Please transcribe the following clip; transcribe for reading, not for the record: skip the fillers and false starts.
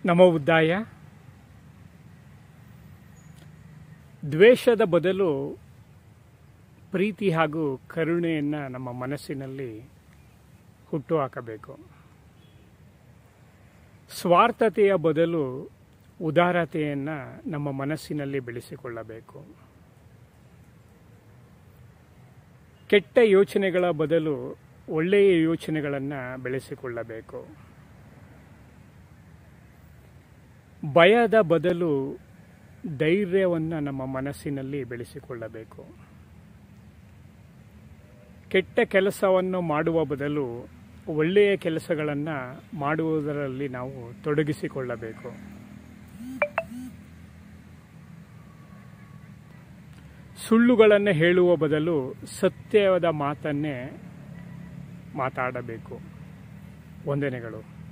ನಮೋ ಬುದ್ಧಾಯ. ದ್ವೇಷದ ಬದಲು ಪ್ರೀತಿ ಹಾಗೂ ಕರುಣೆಯನ್ನು ನಮ್ಮ ಮನಸ್ಸಿನಲ್ಲಿ ಹುಟ್ಟುಹಾಕಬೇಕು. ಸ್ವಾರ್ಥತೆಯ ಬದಲು ಉದಾರತೆಯನ್ನು ನಮ್ಮ ಮನಸ್ಸಿನಲ್ಲಿ ಬೆಳೆಸಿಕೊಳ್ಳಬೇಕು. ಕೆಟ್ಟ ಯೋಚನೆಗಳ ಬದಲು ಒಳ್ಳೆಯ ಯೋಚನೆಗಳನ್ನು ಬೆಳೆಸಿಕೊಳ್ಳಬೇಕು. ಭಯದ ಬದಲು ಧೈರ್ಯವನ್ನು ನಮ್ಮ ಮನಸ್ಸಿನಲ್ಲಿ ಬೆಳೆಸಿಕೊಳ್ಳಬೇಕು. ಕೆಟ್ಟ ಕೆಲಸವನ್ನು ಮಾಡುವ ಬದಲು ಒಳ್ಳೆಯ ಕೆಲಸಗಳನ್ನು ಮಾಡುವುದರಲ್ಲಿ ನಾವು ತೊಡಗಿಸಿಕೊಳ್ಳಬೇಕು. ಸುಳ್ಳುಗಳನ್ನು ಹೇಳುವ ಬದಲು ಸತ್ಯದ ಮಾತನ್ನೇ ಮಾತಾಡಬೇಕು. ವಂದನೆಗಳು.